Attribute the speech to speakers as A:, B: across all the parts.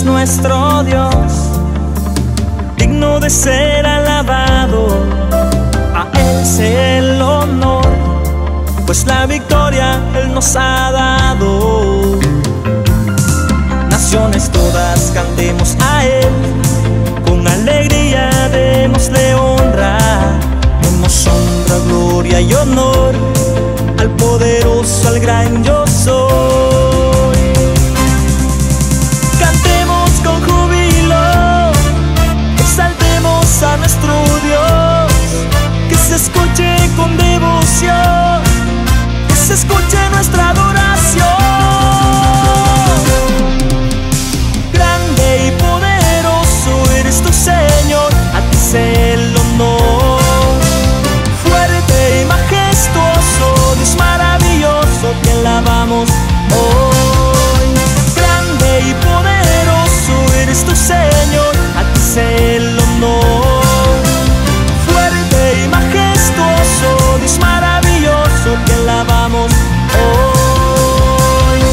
A: es nuestro Dios, digno de ser alabado. A Él sea el honor, pues la victoria Él nos ha dado. Naciones todas cantemos a Él, con alegría démosle honra. Demos honra, gloria y honor al poderoso, al gran yo soy. Cantemos con júbilo, exaltemos a nuestro Dios, que se escuche con devoción, que se escuche nuestra adoración. Grande y poderoso eres tu Señor, a ti sea el honor. Fuerte y majestuoso, Dios maravilloso, te alabamos hoy. Grande y poderoso eres tu Señor, a ti sea el honor. Fuerte y majestuoso, Dios maravilloso, te alabamos hoy.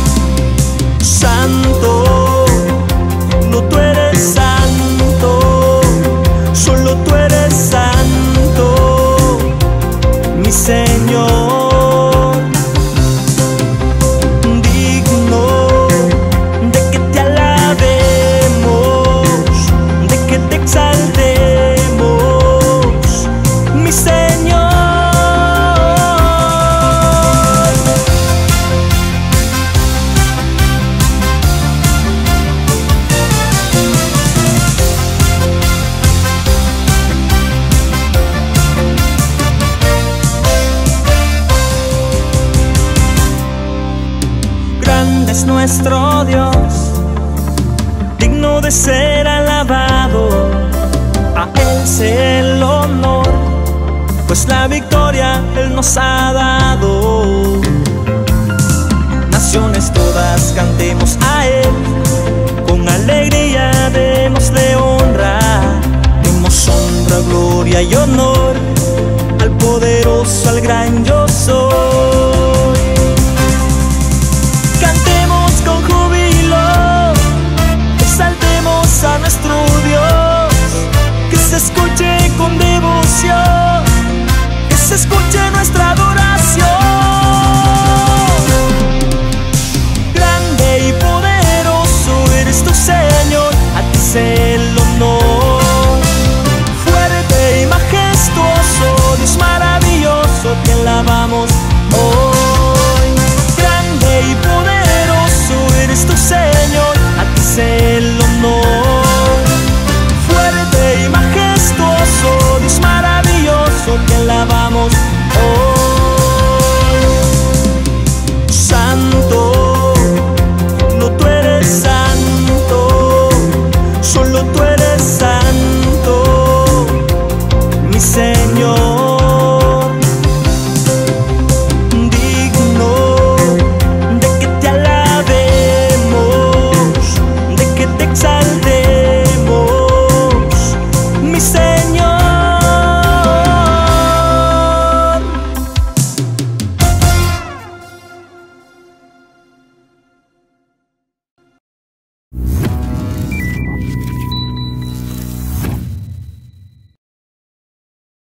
A: Santo, no tú eres santo, solo tú eres santo, mi Señor. Digno de que te alabemos, de que te exaltemos, mi Señor. Grande es nuestro Dios, digno de ser alabado. A Él sea el honor, pues la victoria Él nos ha dado. Naciones todas cantemos a Él, con alegría démosle honra. Demos honra, gloria y honor al poderoso, al gran yo soy.